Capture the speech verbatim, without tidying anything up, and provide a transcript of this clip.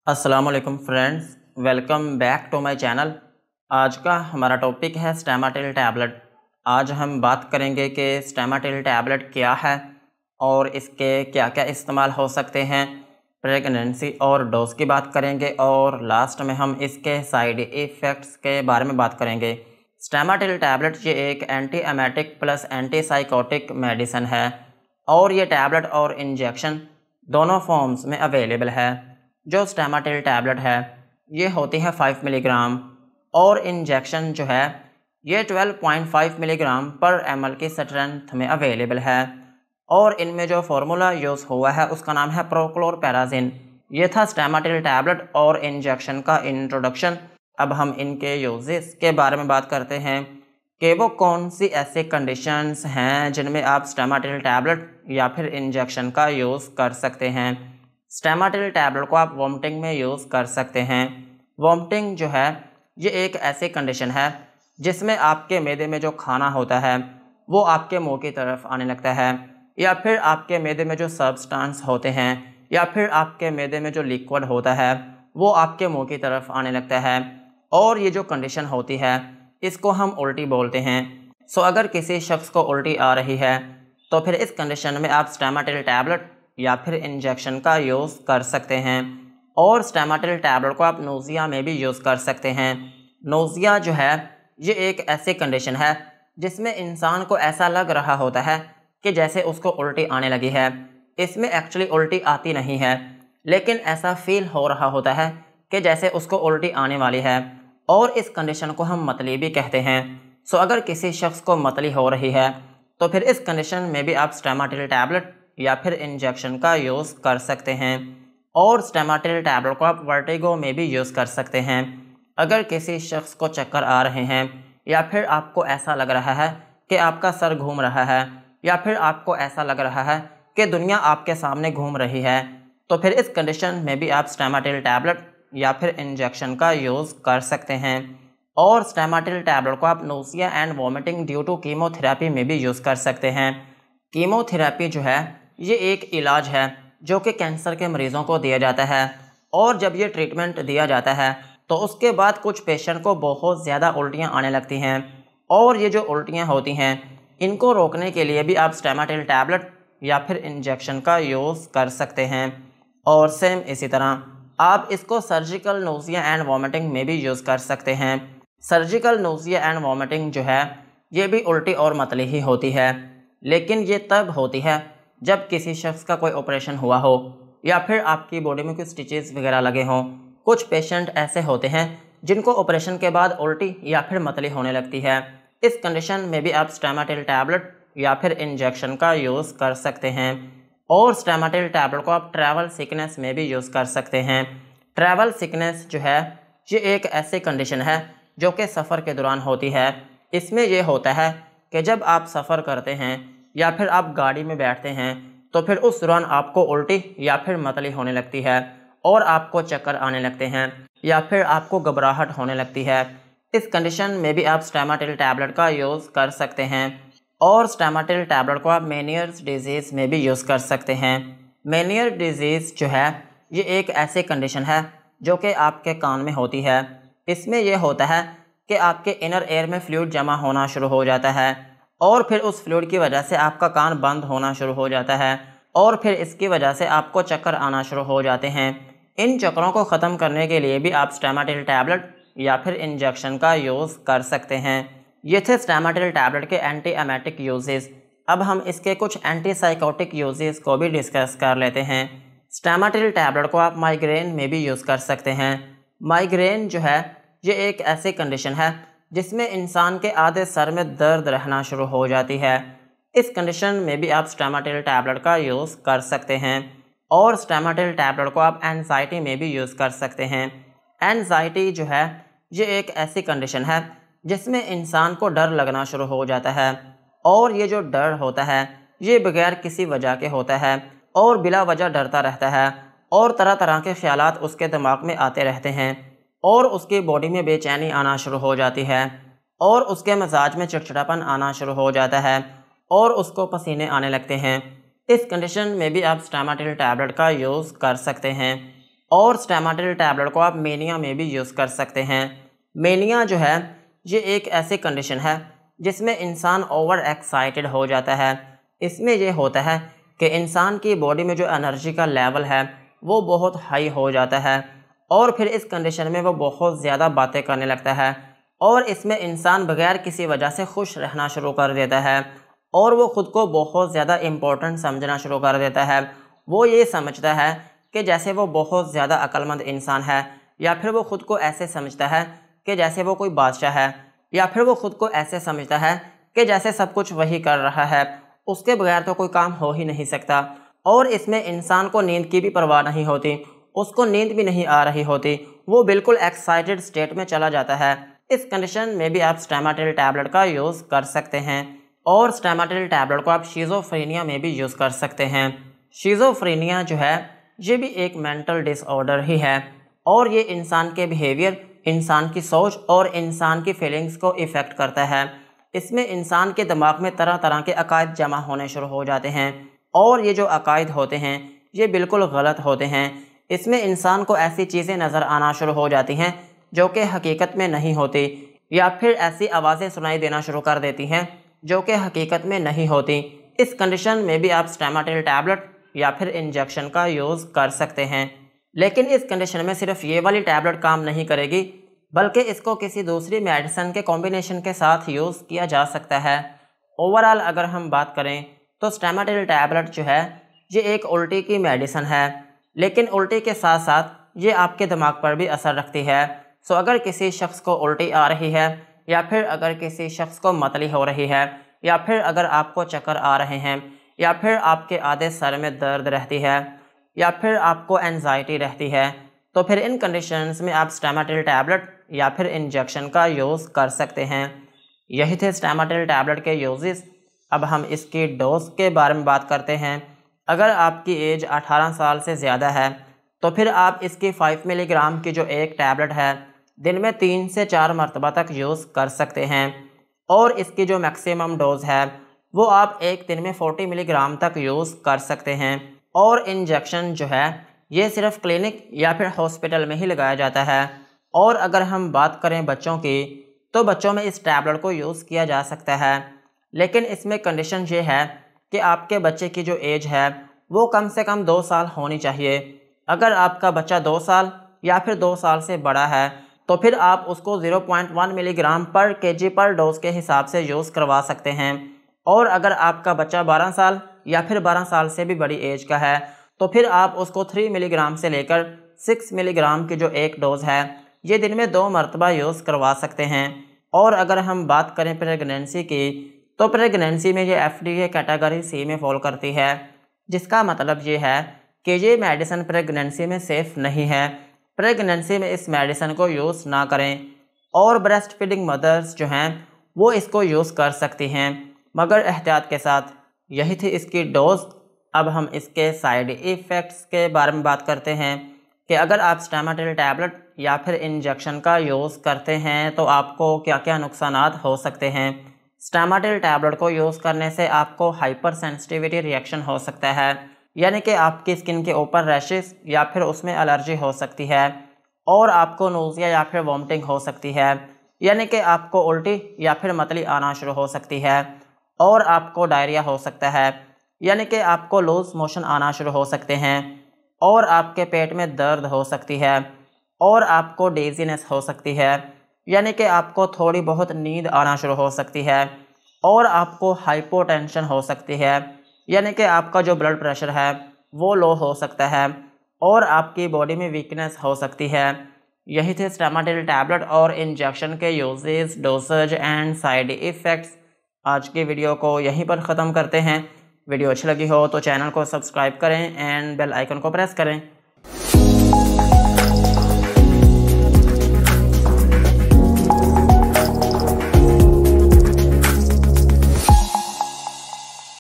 अस्सलाम वालेकुम friends, welcome back to my channel. आज का हमारा टॉपिक है स्टेमाटिल टैबलेट। आज हम बात करेंगे कि स्टेमाटिल टैबलेट क्या है और इसके क्या क्या इस्तेमाल हो सकते हैं। प्रेगनेंसी और डोज की बात करेंगे और लास्ट में हम इसके साइड इफ़ेक्ट्स के बारे में बात करेंगे। स्टेमाटिल टैबलेट ये एक एंटीएमेटिक प्लस एंटीसाइकोटिक मेडिसिन है और ये टैबलेट और इंजेक्शन दोनों फॉर्म्स में अवेलेबल है। जो स्टेमाटिल टैबलेट है ये होती है फाइव मिलीग्राम और इंजेक्शन जो है ये twelve point five milligram per M L की स्ट्रेंथ में अवेलेबल है। और इनमें जो फार्मूला यूज़ हुआ है उसका नाम है prochlorperazine। ये था स्टेमाटिल टैबलेट और इंजेक्शन का इंट्रोडक्शन। अब हम इनके यूजेस के बारे में बात करते हैं कि वो कौन सी ऐसे कंडीशंस हैं जिनमें आप स्टेमाटिल टैबलेट या फिर इंजेक्शन का यूज़ कर सकते हैं। स्टेमाटिल टैबलेट को आप वॉमिटिंग में यूज़ कर सकते हैं। वॉमिटिंग जो है ये एक ऐसी कंडीशन है जिसमें आपके मैदे में जो खाना होता है वो आपके मुंह की तरफ आने लगता है, या फिर आपके मैदे में जो सब्सटेंस होते हैं या फिर आपके मैदे में जो लिक्विड होता है वो आपके मुंह की तरफ आने लगता है। और ये जो कंडीशन होती है इसको हम उल्टी बोलते हैं। सो अगर किसी शख्स को उल्टी आ रही है तो फिर इस कंडीशन में आप स्टेमाटिल टैबलेट या फिर इंजेक्शन का यूज़ कर सकते हैं। और स्टेमाटिल टैबलेट को आप नाउजिया में भी यूज़ कर सकते हैं। नाउजिया जो है ये एक ऐसी कंडीशन है जिसमें इंसान को ऐसा लग रहा होता है कि जैसे उसको उल्टी आने लगी है। इसमें एक्चुअली उल्टी आती नहीं है, लेकिन ऐसा फील हो रहा होता है कि जैसे उसको उल्टी आने वाली है, और इस कंडीशन को हम मतली भी कहते हैं। सो अगर किसी शख्स को मतली हो रही है तो फिर इस कंडीशन में भी आप स्टेमाटिल टैबलेट या फिर इंजेक्शन का यूज़ कर सकते हैं। और स्टेमाटिल टैबलेट को आप वर्टिगो में भी यूज़ कर सकते हैं। अगर किसी शख्स को चक्कर आ रहे हैं या फिर आपको ऐसा लग रहा है कि आपका सर घूम रहा है या फिर आपको ऐसा लग रहा है कि दुनिया आपके सामने घूम रही है, तो फिर इस कंडीशन में भी आप स्टेमाटिल टैबलेट या फिर इंजेक्शन का यूज़ कर सकते हैं। और स्टेमाटिल टैबलेट को आप nausea and vomiting due to chemotherapy में भी यूज़ कर सकते हैं। कीमोथेरेपी जो है ये एक इलाज है जो कि कैंसर के मरीज़ों को दिया जाता है, और जब ये ट्रीटमेंट दिया जाता है तो उसके बाद कुछ पेशेंट को बहुत ज़्यादा उल्टियाँ आने लगती हैं। और ये जो उल्टियाँ होती हैं इनको रोकने के लिए भी आप स्टेमाटिल टैबलेट या फिर इंजेक्शन का यूज़ कर सकते हैं। और सेम इसी तरह आप इसको सर्जिकल नाउजिया एंड वॉमिटिंग में भी यूज़ कर सकते हैं। सर्जिकल नाउजिया एंड वॉमिटिंग जो है ये भी उल्टी और मतली ही होती है, लेकिन ये तब होती है जब किसी शख्स का कोई ऑपरेशन हुआ हो या फिर आपकी बॉडी में कुछ स्टिचेस वगैरह लगे हों। कुछ पेशेंट ऐसे होते हैं जिनको ऑपरेशन के बाद उल्टी या फिर मतली होने लगती है। इस कंडीशन में भी आप स्टेमाटिल टैबलेट या फिर इंजेक्शन का यूज़ कर सकते हैं। और स्टेमाटिल टैबलेट को आप ट्रैवल सिकनेस में भी यूज़ कर सकते हैं। ट्रैवल सिकनेस जो है ये एक ऐसी कंडीशन है जो कि सफ़र के दौरान होती है। इसमें यह होता है कि जब आप सफ़र करते हैं या फिर आप गाड़ी में बैठते हैं तो फिर उस दौरान आपको उल्टी या फिर मतली होने लगती है और आपको चक्कर आने लगते हैं या फिर आपको घबराहट होने लगती है। इस कंडीशन में भी आप स्टेमाटिल टैबलेट का यूज़ कर सकते हैं। और स्टेमाटिल टैबलेट को आप मेनियर्स डिजीज़ में भी यूज़ कर सकते हैं। मेनियर डिजीज़ जो है ये एक ऐसी कंडीशन है जो कि आपके कान में होती है। इसमें यह होता है कि आपके इनर एयर में फ्लूइड जमा होना शुरू हो जाता है और फिर उस फ्लूइड की वजह से आपका कान बंद होना शुरू हो जाता है और फिर इसकी वजह से आपको चक्कर आना शुरू हो जाते हैं। इन चक्करों को ख़त्म करने के लिए भी आप स्टेमाटिल टैबलेट या फिर इंजेक्शन का यूज़ कर सकते हैं। ये थे स्टेमाटिल टैबलेट के एंटीएमेटिक यूजेस। अब हम इसके कुछ एंटीसाइकोटिक यूजेस को भी डिस्कस कर लेते हैं। स्टेमाटिल टैबलेट को आप माइग्रेन में भी यूज़ कर सकते हैं। माइग्रेन जो है ये एक ऐसी कंडीशन है जिसमें इंसान के आधे सर में दर्द रहना शुरू हो जाती है। इस कंडीशन में भी आप स्टेमाटिल टैबलेट का यूज़ कर सकते हैं। और स्टेमाटिल टैबलेट को आप एंजाइटी में भी यूज़ कर सकते हैं। एंजाइटी जो है ये एक ऐसी कंडीशन है जिसमें इंसान को डर लगना शुरू हो जाता है, और ये जो डर होता है ये बगैर किसी वजह के होता है और बिला वजह डरता रहता है और तरह तरह के ख्यालात उसके दिमाग में आते रहते हैं और उसकी बॉडी में बेचैनी आना शुरू हो जाती है और उसके मिजाज में चिड़चिड़ापन आना शुरू हो जाता है और उसको पसीने आने लगते हैं। इस कंडीशन में भी आप स्टेमाटिल टैबलेट का यूज़ कर सकते हैं। और स्टेमाटिल टैबलेट को आप मेनिया में भी यूज़ कर सकते हैं। मेनिया जो है ये एक ऐसी कंडीशन है जिसमें इंसान ओवर एक्साइटेड हो जाता है। इसमें ये होता है कि इंसान की बॉडी में जो एनर्जी का लेवल है वो बहुत हाई हो जाता है और फिर इस कंडीशन में वो बहुत ज़्यादा बातें करने लगता है और इसमें इंसान बगैर किसी वजह से खुश रहना शुरू कर देता है और वो ख़ुद को बहुत ज़्यादा इम्पोर्टेंट समझना शुरू कर देता है। वो ये समझता है कि जैसे वो बहुत ज़्यादा अक्लमंद इंसान है, या फिर वो ख़ुद को ऐसे समझता है कि जैसे वो कोई बादशाह है, या फिर वो ख़ुद को ऐसे समझता है कि जैसे सब कुछ वही कर रहा है, उसके बगैर तो कोई काम हो ही नहीं सकता। और इसमें इंसान को नींद की भी परवाह नहीं होती, उसको नींद भी नहीं आ रही होती, वो बिल्कुल एक्साइटेड स्टेट में चला जाता है। इस कंडीशन में भी आप स्टेमाटिल टैबलेट का यूज़ कर सकते हैं और स्टेमाटिल टैबलेट को आप शिज़ोफ्रेनिया में भी यूज़ कर सकते हैं। शिज़ोफ्रेनिया जो है ये भी एक मेंटल डिसऑर्डर ही है और ये इंसान के बिहेवियर, इंसान की सोच और इंसान की फीलिंग्स को इफ़ेक्ट करता है। इसमें इंसान के दिमाग में तरह तरह के अकायद जमा होने शुरू हो जाते हैं और ये जो अकायद होते हैं ये बिल्कुल गलत होते हैं। इसमें इंसान को ऐसी चीज़ें नज़र आना शुरू हो जाती हैं जो कि हकीकत में नहीं होती, या फिर ऐसी आवाज़ें सुनाई देना शुरू कर देती हैं जो कि हकीकत में नहीं होती। इस कंडीशन में भी आप स्टेमाटिल टैबलेट या फिर इंजेक्शन का यूज़ कर सकते हैं। लेकिन इस कंडीशन में सिर्फ ये वाली टैबलेट काम नहीं करेगी, बल्कि इसको किसी दूसरी मेडिसिन के कॉम्बिनेशन के साथ यूज़ किया जा सकता है। ओवरऑल अगर हम बात करें तो स्टेमाटिल टैबलेट जो है ये एक उल्टी की मेडिसिन है, लेकिन उल्टी के साथ साथ ये आपके दिमाग पर भी असर रखती है। सो अगर किसी शख्स को उल्टी आ रही है, या फिर अगर किसी शख्स को मतली हो रही है, या फिर अगर आपको चक्कर आ रहे हैं, या फिर आपके आधे सर में दर्द रहती है, या फिर आपको एंजाइटी रहती है, तो फिर इन कंडीशंस में आप स्टेमाटिल टैबलेट या फिर इंजेक्शन का यूज़ कर सकते हैं। यही थे स्टेमाटिल टैबलेट के यूजेस। अब हम इसकी डोज के बारे में बात करते हैं। अगर आपकी एज अठारह साल से ज़्यादा है तो फिर आप इसकी पाँच मिलीग्राम की जो एक टैबलेट है दिन में तीन से चार मरतबा तक यूज़ कर सकते हैं और इसकी जो मैक्सिमम डोज है वो आप एक दिन में चालीस मिलीग्राम तक यूज़ कर सकते हैं। और इंजेक्शन जो है ये सिर्फ क्लिनिक या फिर हॉस्पिटल में ही लगाया जाता है। और अगर हम बात करें बच्चों की, तो बच्चों में इस टैबलेट को यूज़ किया जा सकता है, लेकिन इसमें कंडीशन ये है कि आपके बच्चे की जो एज है वो कम से कम दो साल होनी चाहिए। अगर आपका बच्चा दो साल या फिर दो साल से बड़ा है तो फिर आप उसको zero point one milligram per KG per dose के हिसाब से यूज़ करवा सकते हैं। और अगर आपका बच्चा बारह साल या फिर बारह साल से भी बड़ी एज का है तो फिर आप उसको तीन मिलीग्राम से लेकर छह मिलीग्राम की जो एक डोज़ है ये दिन में दो मरतबा यूज़ करवा सकते हैं। और अगर हम बात करें प्रेगनेंसी की, तो प्रेगनेंसी में ये F D A category C में फॉल करती है, जिसका मतलब ये है कि ये मेडिसिन प्रेगनेंसी में सेफ़ नहीं है। प्रेगनेंसी में इस मेडिसिन को यूज़ ना करें। और ब्रेस्ट फीडिंग मदर्स जो हैं वो इसको यूज़ कर सकती हैं, मगर एहतियात के साथ। यही थी इसकी डोज। अब हम इसके साइड इफ़ेक्ट्स के बारे में बात करते हैं कि अगर आप स्टेमाटिल टैबलेट या फिर इंजेक्शन का यूज़ करते हैं तो आपको क्या क्या नुकसानात हो सकते हैं। स्टेमाटिल टैबलेट को यूज़ करने से आपको हाइपर सेंसिटिविटी रिएक्शन हो सकता है, यानी कि आपकी स्किन के ऊपर रैशेस या फिर उसमें एलर्जी हो सकती है, और आपको नाusea या फिर वॉमिटिंग हो सकती है, यानी कि आपको उल्टी या फिर मतली आना शुरू हो सकती है, और आपको डायरिया हो सकता है, यानी कि आपको लूज मोशन आना शुरू हो सकते हैं, और आपके पेट में दर्द हो सकती है, और आपको डेजीनेस हो सकती है, यानी कि आपको थोड़ी बहुत नींद आना शुरू हो सकती है, और आपको हाइपोटेंशन हो सकती है, यानी कि आपका जो ब्लड प्रेशर है वो लो हो सकता है, और आपकी बॉडी में वीकनेस हो सकती है। यही थे स्टेमाटिल टैबलेट और इंजेक्शन के uses, dosage and side effects. आज की वीडियो को यहीं पर ख़त्म करते हैं। वीडियो अच्छी लगी हो तो चैनल को सब्सक्राइब करें एंड बेल आइकन को प्रेस करें।